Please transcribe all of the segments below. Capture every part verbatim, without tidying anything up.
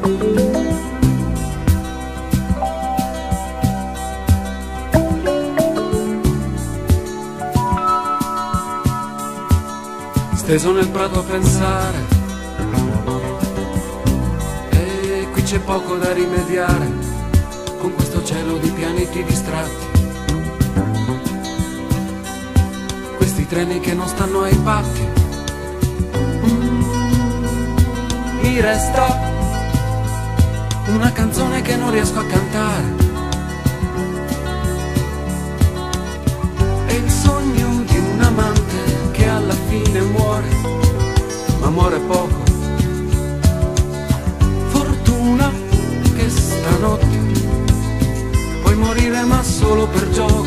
Steso nel prato a pensare, e qui c'è poco da rimediare, con questo cielo di pianeti distratti, questi treni che non stanno ai patti. Mm, mi resta una canzone che non riesco a cantare, è il sogno di un amante che alla fine muore, ma muore poco. Fortuna che stanotte puoi morire ma solo per gioco.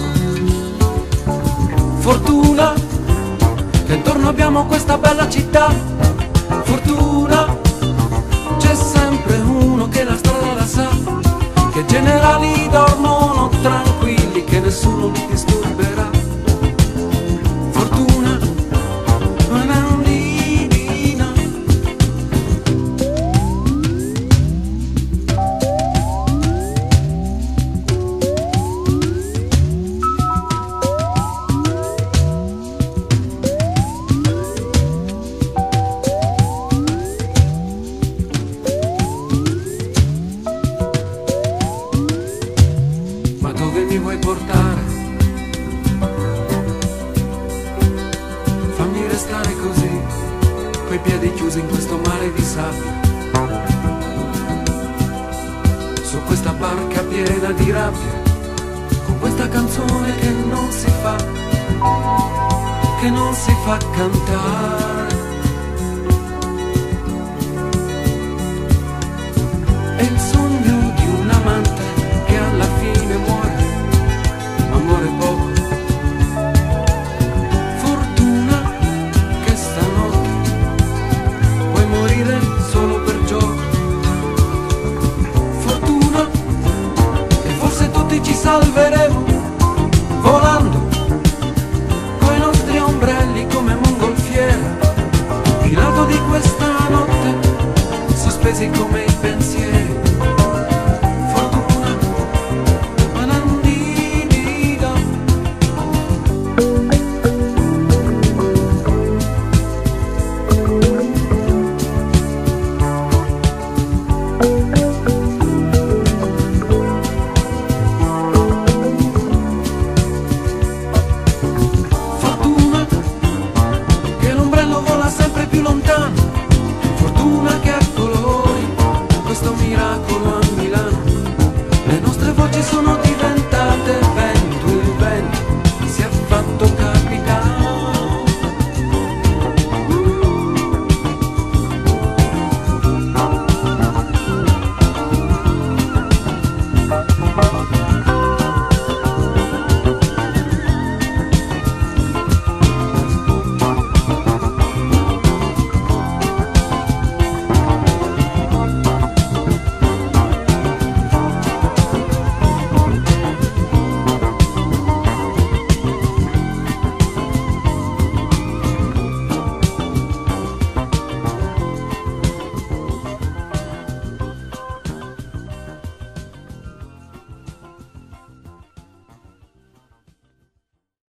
Fortuna che intorno abbiamo questa bella città. Fortuna c'è sempre uno che la strada la sa, che i generali dormono tranquilli, che nessuno li disturberà. Fortuna divina. Ma dove mi vuoi portare? Fammi restare così, coi piedi chiusi in questo mare di sabbia, su questa barca piena di rabbia, con questa canzone che non si fa, che non si fa cantare. È il sogno di un amante che alla fine muore, ma muore poco. Solo per gioco. Fortuna e forse tutti ci salveremo volando coi nostri ombrelli come mongolfiere, il lato di questa notte sospesi come i pensieri.